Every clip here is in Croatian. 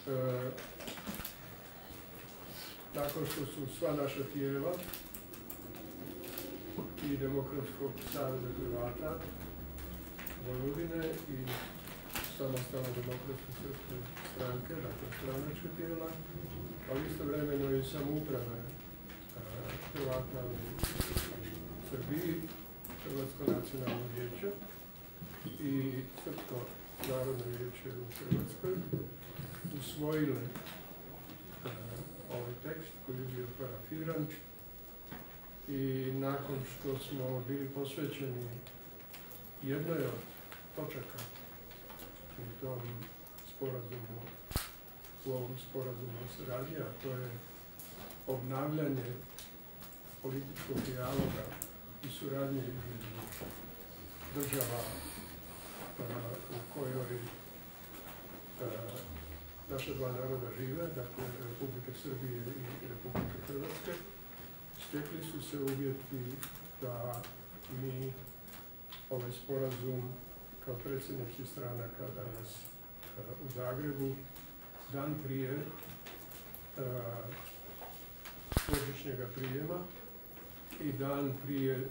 nakon što su sva naša tijela i Demokratskog saveza Hrvata Vojvodine i Samostalne demokratske srpske stranke, dakle stranačka tijela, ali istovremeno i samouprave Hrvata u Srbiji, Hrvatsko nacionalno vijeće i Srpsko narodno vijeće u Hrvatskoj usvojile ovaj tekst koji je bio parafiran i nakon što smo bili posvećeni jednoj od točaka u tom sporazumu, u ovom sporazumu o saradnji, a to je obnavljanje političkog dijaloga i suradnje između država u kojoj naša dva naroda žive, dakle Republike Srbije i Republike Hrvatske, stekli su se uvjeti da mi ovaj sporazum kao predsjednici stranaka danas u Zagrebu, dan prije božićnjega prijema i dan prije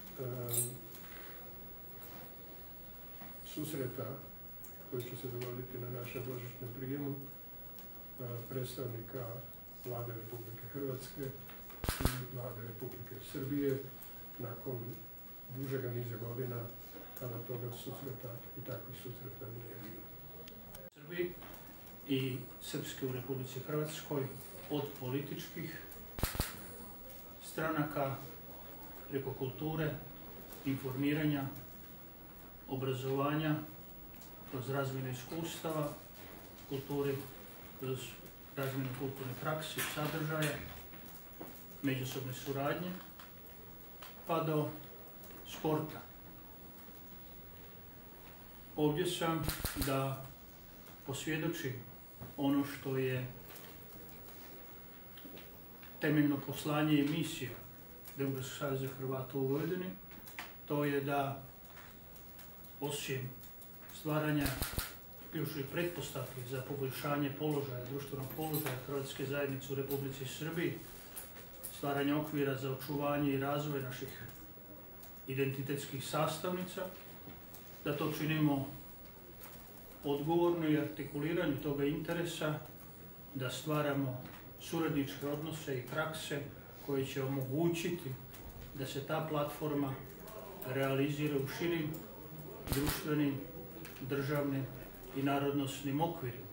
susreta koji će se dogoditi na našem božićnom prijemu predstavnika Vlade Republike Hrvatske i Vlade Republike Srbije nakon dužega niza godina kada toga susreta i takvih susreta nije bilo. Srbiji i srpske u Republici Hrvatskoj od političkih stranaka preko kulture, informiranja, obrazovanja, kroz razmjenu iskustava, kulturi, kroz razmjenu kulturne praksi, sadržaja, međusobne suradnje, pa do sporta. Ovdje sam da posvjedočim ono što je temeljno poslanje i misija Demokratskog saveza Hrvata u Vojvodini, to je da osim stvaranja ključnih pretpostavki za poboljšanje položaja, društvenog položaja hrvatske zajednice u Republici Srbiji, stvaranje okvira za očuvanje i razvoj naših identitetskih sastavnica, da to činimo odgovorno i artikuliranju toga interesa, da stvaramo suradničke odnose i prakse koje će omogućiti da se ta platforma realizira u širim društvenim, državnim i narodnosnim okvirima.